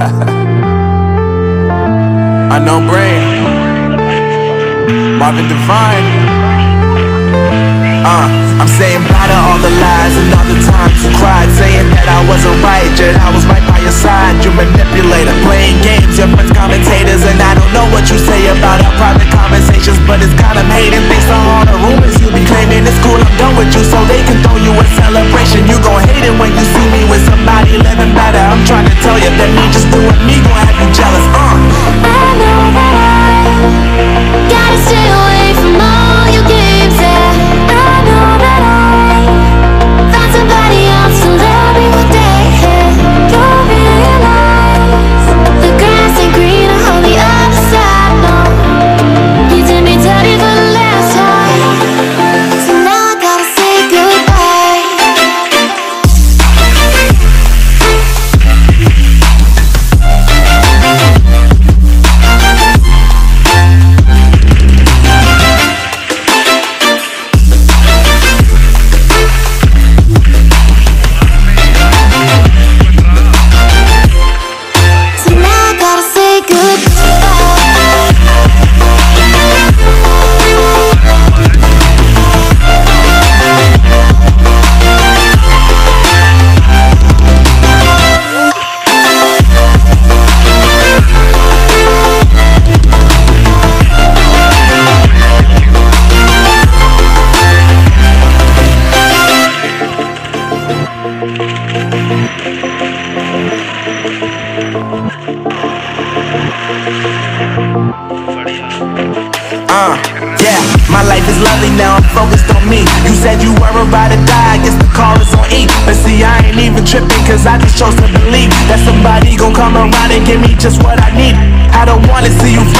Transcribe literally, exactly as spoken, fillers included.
Unknown Brain, Marvin Divine. Uh, I'm saying bye to all the lies and all the times you cried, saying that I wasn't right, yet I was right by your side. You manipulator, playing games, your friends commentators, and I don't know what you say about our private conversations, but it's got them hating based on all the rumors you be claiming. It's cool, I'm done with you, so they can throw you a celebration. You gon' hate it when you see me with somebody living better. I'm trying to tell you that me just doing me gon' have you jealous. Uh. I know that I gotta stay away from all your games, yeah. I know that I found somebody else to love me one day, yeah. You'll realize the grass ain't greener on the other side, no. You did me dirty for the last time, so now I gotta say goodbye. So now I gotta say goodbye. Uh, yeah, my life is lovely now, I'm focused on me. You said you were about to die, I guess the call is on E. But see, I ain't even tripping, cause I just chose to believe that somebody gon' come around and give me just what I need. I don't wanna see you